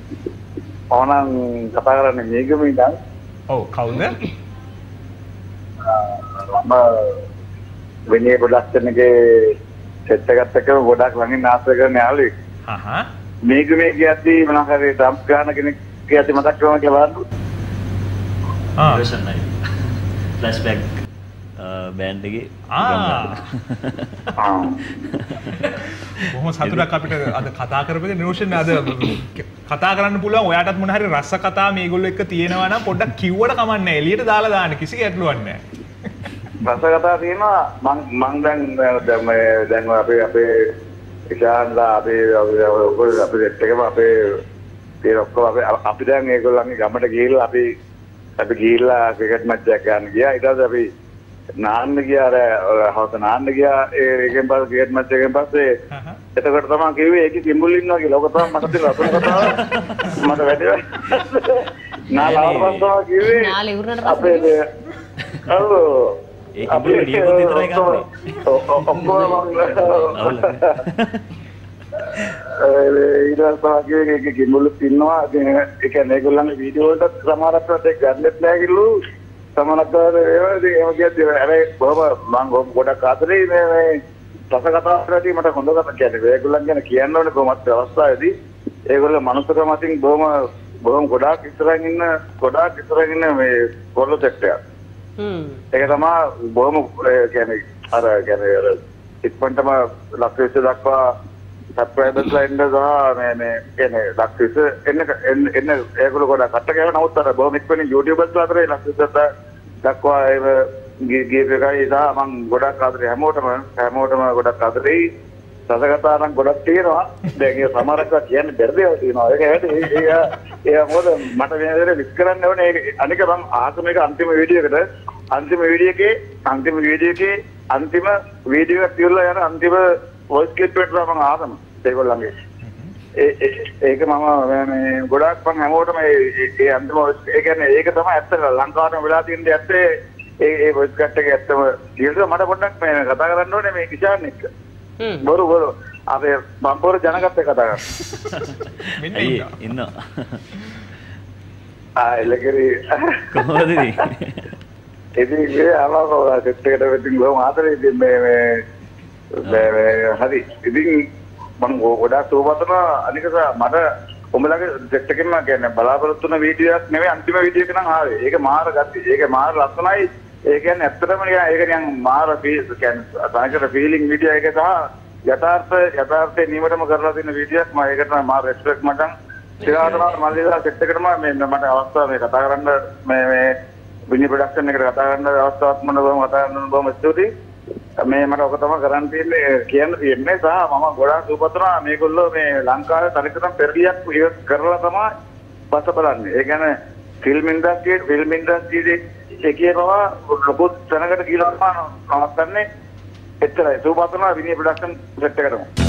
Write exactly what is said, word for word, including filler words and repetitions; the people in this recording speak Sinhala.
ඕනනම් කතා කරන්නේ මේකම ඉඳන්. ඔව් කවුද? මම වෙන්නේ ප්‍රොඩක්ෂන් එකේ සෙට් එකත් එක්ක ගොඩක් ළඟින් ආශ්‍රය කරන යාළුවෙක්. හහ. මේක මේ කියද්දී මොනවා හරි ඩම්ප් ගන්න කෙනෙක් කියද්දී මතක් කරනවා කියලා බලන්න. ආ රසන්නයි. ෆ්ලෑෂ්බැක් බෑන්ඩ් එකේ ආ ආ බොහොම සතුටක් අපිට අද කතා කරපේක නිරෝෂන් අද කතා කරන්න පුළුවන් ඔයාටත් මොන හරි රස කතා මේගොල්ලෝ එක්ක තියෙනවා නම් පොඩ්ඩක් කිව්වට කමක් නැහැ එළියට දාලා දාන්න කිසි ගැටලුවක් නැහැ රස කතා තියෙනවා මං මං දැන් දැන් මේ දැන් අපේ අපේ ඉෂාන්ලා අපේ අපේ අපේ සෙට් එකම අපේ ඒ ඔක්කොම අපේ අපි දැන් ඒගොල්ලන්ගේ ගමට ගිහිල්ලා අපි අපි ගිහිල්ලා ක්‍රිකට් මැච් එකක් ගන්න ගියා ඊට පස්සේ අපි නාන්න ගියා අර හවස නාන්න ගියා ඒකෙන් පස්සේ ක්‍රිකට් මැච් එකෙන් පස්සේ එතකොට තමයි කිව්වේ ඒකේ කිම්බුල් ඉන්නවා කියලා. ඔක තමයි මට තියෙන අතුරු කතාව. මට වැඩි නාලාවරන් තමයි කිව්වේ. නාල ඉවරනට අපේ ඔව් ඒ කිම්බුල් විඩියෝ එකක් විතරයි ගන්නේ. ඔක්කොම ඊට පස්සේ ඒකේ කිම්බුල් ඉන්නවා. ඒ කියන්නේ ඒගොල්ලන්ගේ වීඩියෝ වලට සමහරක් ඒක ගන්නෙත් නැහැ කිලු. සමහරක් ඒවා ඒවා කියන්නේ හැබැයි බොහොම මම ගොඩක් ආදරේ මේ මේ රස කතා කරලා මට හොඳ කතා කියන්නේ ඒගොල්ලන් ගැන කියන්න ඕනේ කොහොමද අවස්ථාවේදී ඒගොල්ලෝ මනුස්සකම අතින් බොහොම බොහොම ගොඩාක් ඉස්සරහින් ඉන්න ගොඩාක් ඉස්සරහින් ඉන්න මේ කොල්ලෝ සෙට් එකක්. හ්ම්. ඒක තමයි බොහොම කියන්නේ අර කියන්නේ අර ඉක්මනටම ලක්ෂ දක්වා සබ්ස්ක්‍රයිබර්ස් ලා ඉන්න ගා මේ මේ කියන්නේ ලක්ෂ එන්න එන්න ඒගොල්ලෝ ගොඩක් අට ගාව නමුත් අර බොහොම ඉක්මනින් YouTubers ලා අතරේ ලක්ෂ දක්වා ඒ ගීත එකයි ඉතින් මම ගොඩක් ආදරේ හැමෝටම හැමෝටම ගොඩක් ආදරේ සසකතා නම් ගොඩක් තියෙනවා දැන් ඒ සමහරක් කියන්නේ බැරි දේවල් තියෙනවා ඒක ඇයි ඒ ඒ මොකද මට මේ දේ විස් කරන්න ඕනේ අනික මම ආසම එක අන්තිම වීඩියෝ එකට අන්තිම වීඩියෝ එකේ අන්තිම වීඩියෝ එකේ අන්තිම වීඩියෝ එක තියලා යන අන්තිම වොයිස් ක්ලිප් එකට මම ආසම ඒගොල්ලන්ගේ ඒ ඒක මම මේ ගොඩක් මම හැමෝටම ඒ ඒ අන්තිම ඒ කියන්නේ ඒක තමයි ඇත්ත ලංකාවේ වෙලා තියෙන දේ ඇත්තේ ඒ ඒ වොයිස් කට් එක ඇත්තම කියලා මට පොඩ්ඩක් මේ කතා කරන්න ඕනේ මේ කිෂාන් එක්ක. හ්ම්. බොරු බොරු. අපේ බම්පෝර ජනගත කතා කරා. මෙන්න ඉන්නවා. ආ එලකරි කොහොමද ඉතින්? ඉතින් ඒ ආවෝ සෙට් එකට වෙතින් ගොම ආතරේ ඉතින් මේ මේ මේ හරි ඉතින් මම ගොඩාක් සෝබතන අනික මට උඹලගේ සෙට් එකෙන් මම කියන්නේ බලාපොරොත්තු වෙන වීඩියෝ එකක් නෙවෙයි අන්තිම වීඩියෝ එක නම් ආවේ. ඒක මාර ගත්තා. ඒක මාර ලස්සනයි. ඒ කියන්නේ ඇත්තටම ඒක නිකන් මාර කියන්නේ සාහිත්‍ය ෆීලිං වීඩියෝ එක සහ යථාර්ථ යථාර්ථේ නියමටම කරලා තියෙන වීඩියෝ එකක්. මම ඒකට මාර රෙස්පෙක්ට් මචං. ඊළඟට මල්ලිලා සෙට් එකටම මේ මට අවස්ථාව මේ කතා කරන්න මේ මේ විනි ප්‍රොඩක්ෂන් එකට කතා කරන්න අවස්ථාවක් මම බොහොම කතා කරන්න බොහොම ස්තුතියි. මේ මට ඔක තමයි කරන්න තියෙන්නේ කියන්න තියෙන්නේ සහ මම ගොඩාක් සූපතනවා මේගොල්ලෝ මේ ලංකාවේ තනිකරම පෙරලියක් කරලා තමයි බස බලන්නේ. ඒ කියන්නේ ෆිල්ම් ඉන්ඩස්ට්‍රියේ ෆිල්ම් ඉන්ඩස්ට්‍රියේ එකේ පවා ලොකු තැනකට ගිහලා තමයි නවත්තන්නේ. එච්චරයි සූපතනවා විනී ප්‍රොඩක්ෂන් සෙට් එකටම.